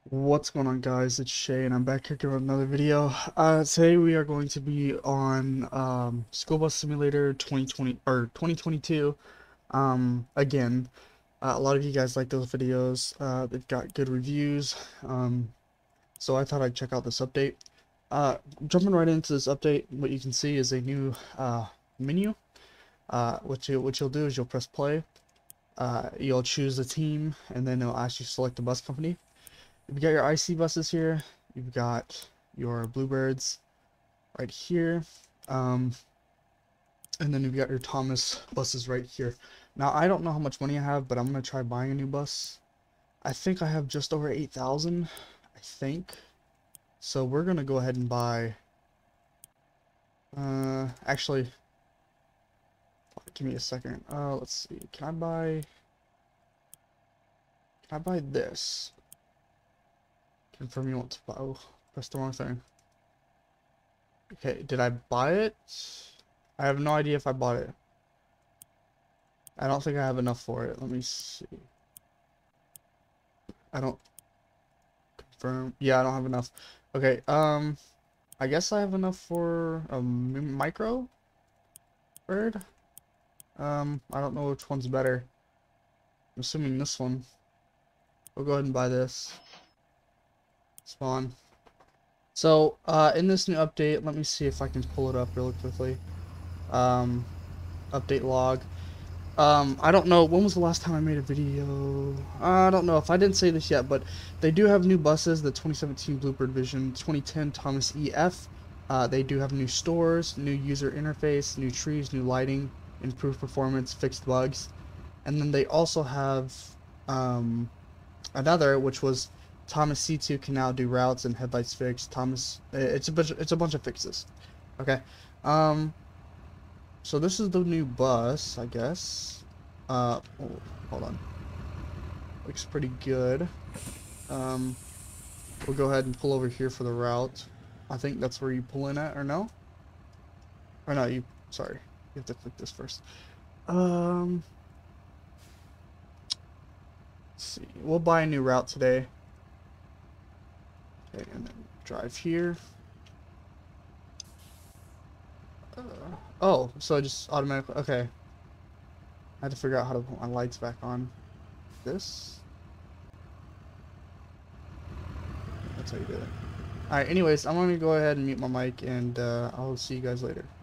What's going on, guys? It's Shay and I'm back here with another video. Today we are going to be on School Bus Simulator 2020 or 2022. Again, a lot of you guys like those videos. They've got good reviews. So I thought I'd check out this update. Jumping right into this update, what you can see is a new menu. What you'll do is you'll press play. You'll choose a team, and then it'll ask you to select a bus company. You've got your IC buses here. You've got your Bluebirds right here. And then you've got your Thomas buses right here. Now, I don't know how much money I have, but I'm going to try buying a new bus. I think I have just over 8,000, I think. So we're going to go ahead and buy... actually, give me a second. Let's see. Can I buy this? Confirm you want to buy. Oh, pressed the wrong thing. Okay, did I buy it? I have no idea if I bought it. I don't think I have enough for it. Let me see. I don't confirm. Yeah, I don't have enough. Okay, I guess I have enough for a micro bird. I don't know which one's better. I'm assuming this one. We'll go ahead and buy this. Spawn. So, in this new update, let me see if I can pull it up really quickly. Update log. I don't know, when was the last time I made a video? I don't know if I didn't say this yet, but they do have new buses, the 2017 Bluebird Vision, 2010 Thomas EF. They do have new stores, new user interface, new trees, new lighting, improved performance, fixed bugs. And then they also have another, which was Thomas C2 can now do routes and headlights fixed. Thomas, it's a bunch of fixes. Okay. So this is the new bus, I guess. Oh, hold on. Looks pretty good. We'll go ahead and pull over here for the route. I think that's where you pull in at, or no? Or no, sorry. You have to click this first. Let's see. We'll buy a new route today. Okay, and then drive here. Oh, so I just automatically, okay. I had to figure out how to put my lights back on. This? That's how you do it. Alright, anyways, I'm gonna go ahead and mute my mic, and I'll see you guys later.